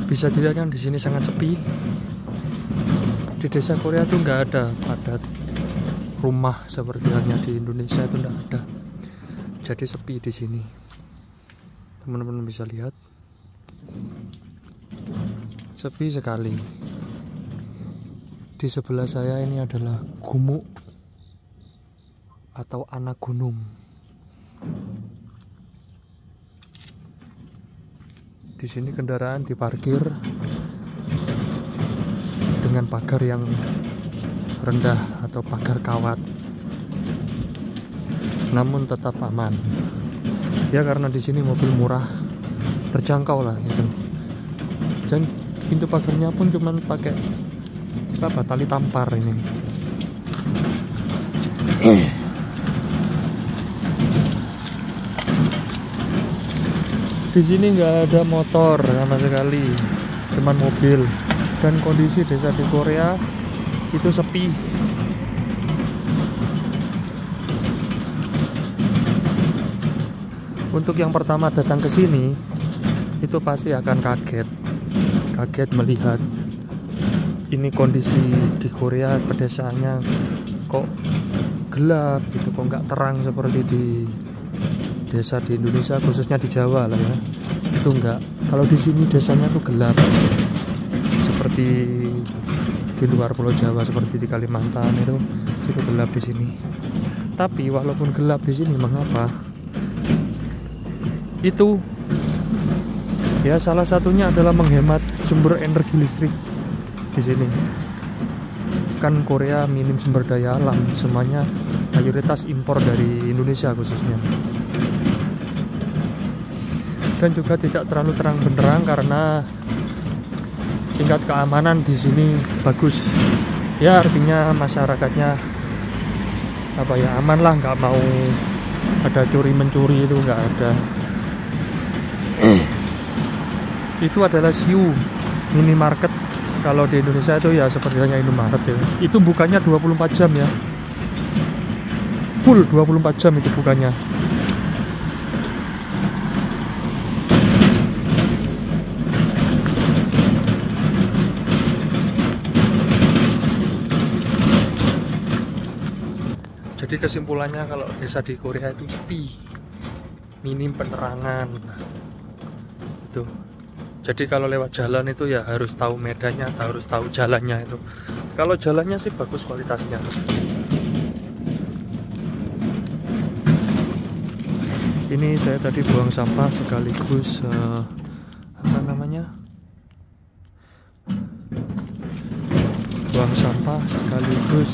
Bisa dilihat kan di sini sangat sepi. Di desa Korea tuh nggak ada padat rumah seperti halnya di Indonesia, itu nggak ada. Jadi sepi di sini. Teman-teman bisa lihat, sepi sekali. Di sebelah saya ini adalah gumuk atau anak gunung. Di sini kendaraan diparkir dengan pagar yang rendah atau pagar kawat, namun tetap aman. Ya karena di sini mobil murah, terjangkau lah itu. Dan pintu pagarnya pun cuman pakai tali tampar ini. Di sini nggak ada motor sama sekali, cuman mobil. Dan kondisi desa di Korea itu sepi. Untuk yang pertama datang ke sini, itu pasti akan kaget melihat ini kondisi di Korea pedesaannya kok gelap gitu, kok nggak terang seperti di desa di Indonesia, khususnya di Jawa lah ya. Itu enggak. Kalau di sini desanya tuh gelap, seperti di luar Pulau Jawa, seperti di Kalimantan itu gelap di sini. Tapi walaupun gelap di sini, mengapa? Itu ya salah satunya adalah menghemat sumber energi listrik di sini. Kan Korea minim sumber daya alam, semuanya mayoritas impor dari Indonesia khususnya. Dan juga tidak terlalu terang benderang karena tingkat keamanan di sini bagus. Ya artinya masyarakatnya aman lah, nggak mau ada curi mencuri, itu nggak ada. Itu adalah Siu minimarket. Kalau di Indonesia itu ya seperti hanya Indomaret ya. Itu bukannya 24 jam ya, full 24 jam itu bukannya. Jadi kesimpulannya kalau desa di Korea itu sepi, minim penerangan itu. Jadi kalau lewat jalan itu ya harus tahu medannya, harus tahu jalannya itu. Kalau jalannya sih bagus kualitasnya. Ini saya tadi buang sampah sekaligus buang sampah sekaligus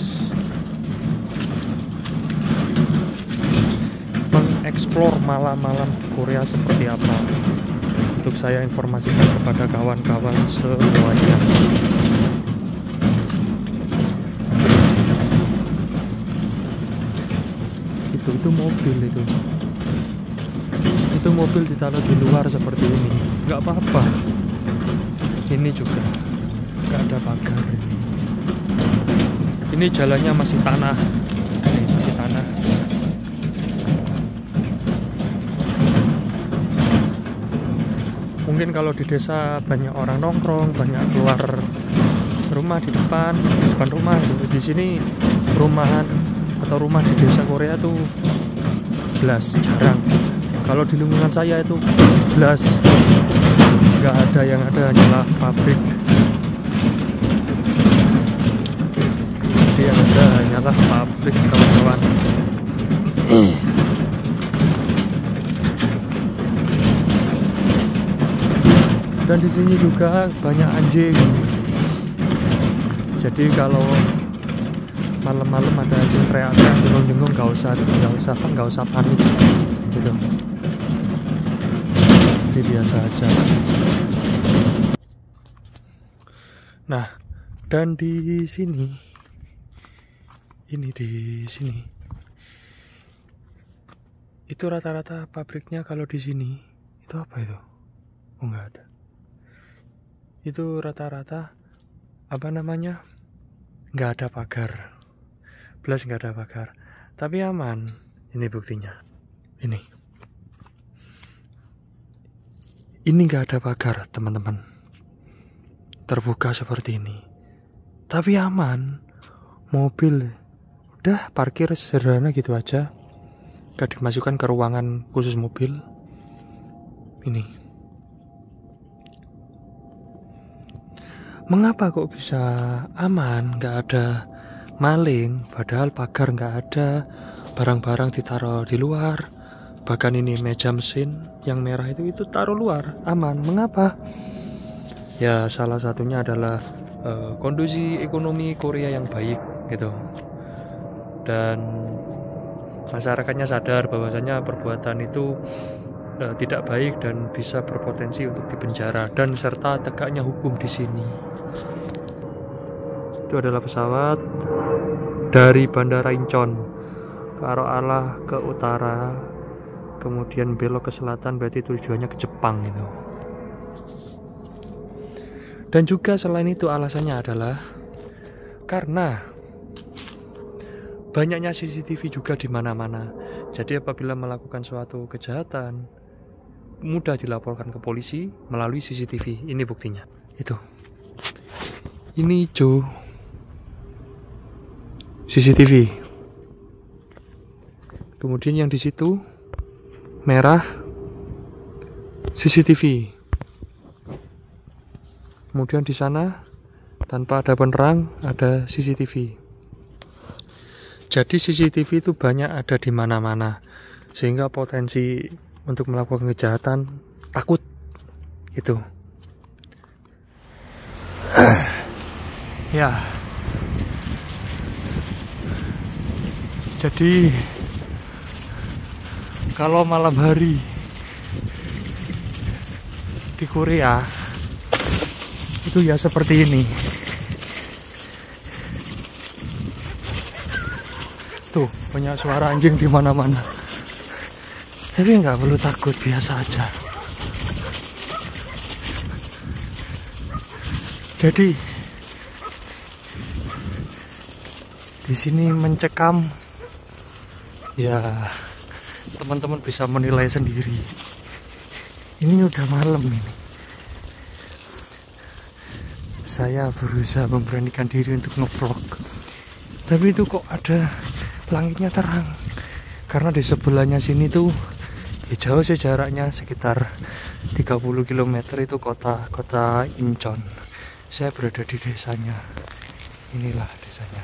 mengeksplor malam-malam di Korea seperti apa, untuk saya informasikan kepada kawan-kawan semuanya. Itu mobil itu mobil ditaruh di luar seperti ini, nggak apa-apa. Ini juga nggak ada pagar. Ini jalannya masih tanah. Mungkin kalau di desa banyak orang nongkrong, banyak keluar rumah di depan rumah. Di sini perumahan atau rumah di desa Korea tuh belas jarang. Kalau di lingkungan saya itu belas nggak ada, yang ada hanyalah pabrik. Jadi yang ada hanyalah pabrik, kawan-kawan. Dan di sini juga banyak anjing. Jadi kalau malam-malam ada anjing teriak-teriak, jengong-jengong, nggak usah panik gitu. Jadi biasa aja. Nah, dan di sini itu rata-rata pabriknya kalau di sini itu apa itu? Oh, nggak ada. Itu rata-rata nggak ada pagar, plus nggak ada pagar, tapi aman. Ini buktinya, ini nggak ada pagar teman-teman, terbuka seperti ini. Tapi aman. Mobil udah parkir sederhana gitu aja. Gak dimasukkan ke ruangan khusus mobil. Ini. Mengapa kok bisa aman? Gak ada maling, padahal pagar gak ada. Barang-barang ditaruh di luar. Bahkan ini meja mesin yang merah itu taruh luar, aman. Mengapa? Ya salah satunya adalah kondisi ekonomi Korea yang baik gitu. Dan masyarakatnya sadar bahwasanya perbuatan itu tidak baik dan bisa berpotensi untuk dipenjara, dan serta tegaknya hukum di sini. Itu adalah pesawat dari Bandara Incheon ke arah Allah ke utara, kemudian belok ke selatan, berarti tujuannya ke Jepang itu. Dan juga selain itu alasannya adalah karena banyaknya CCTV juga di mana-mana. Jadi apabila melakukan suatu kejahatan mudah dilaporkan ke polisi melalui CCTV. Ini buktinya. Itu. Ini hijau. CCTV. Kemudian yang di situ merah CCTV. Kemudian di sana tanpa ada penerang ada CCTV. Jadi CCTV itu banyak ada di mana-mana, sehingga potensi untuk melakukan kejahatan takut gitu. Ya. Jadi kalau malam hari di Korea itu ya seperti ini. Tuh, banyak suara anjing di mana-mana. Tapi nggak perlu takut, biasa aja. Jadi di sini mencekam, ya teman-teman bisa menilai sendiri. Ini udah malam ini. Saya berusaha memberanikan diri untuk nge-vlog, tapi itu kok ada langitnya terang. Karena di sebelahnya sini tuh ya jauh sih jaraknya, sekitar 30 km itu kota Incheon. Saya berada di desanya. Inilah desanya.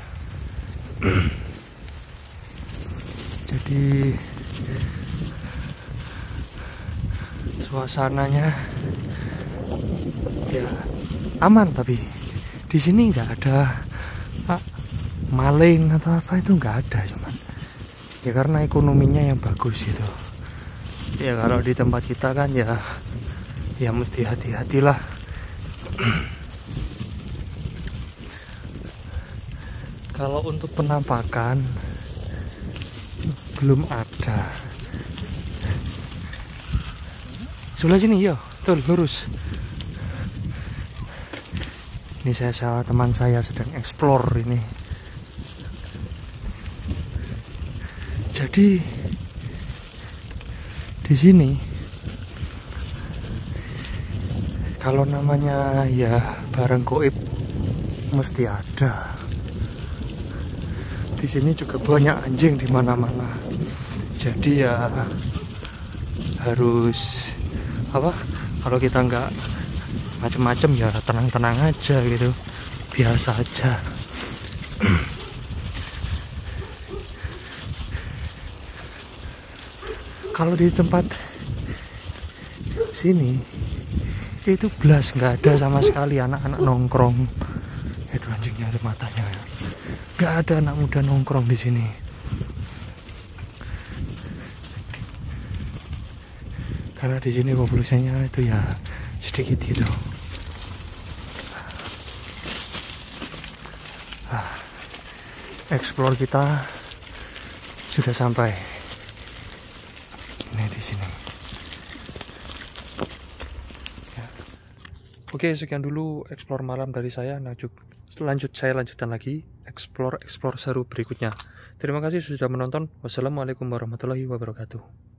Jadi suasananya ya aman, tapi di sini nggak ada maling atau apa, itu nggak ada, cuman ya karena ekonominya yang bagus itu. Ya kalau di tempat kita kan ya mesti hati-hatilah. Kalau untuk penampakan belum ada. Sebelah sini ya, tuh lurus. Ini saya sama teman saya sedang explore ini. Jadi di sini kalau namanya ya barang goib mesti ada. Di sini juga banyak anjing di mana-mana. Jadi ya harus apa? Kalau kita nggak macem-macem ya tenang-tenang aja gitu, biasa aja. Kalau di tempat sini itu belas nggak ada sama sekali anak-anak nongkrong. Itu anjingnya, ada matanya ya. Nggak ada anak muda nongkrong di sini. Karena di sini populasinya itu ya sedikit gitu. Explore kita sudah sampai. Ini di sini. Ya. Oke, sekian dulu explore malam dari saya. Saya lanjutkan lagi explore seru berikutnya. Terima kasih sudah menonton. Wassalamualaikum warahmatullahi wabarakatuh.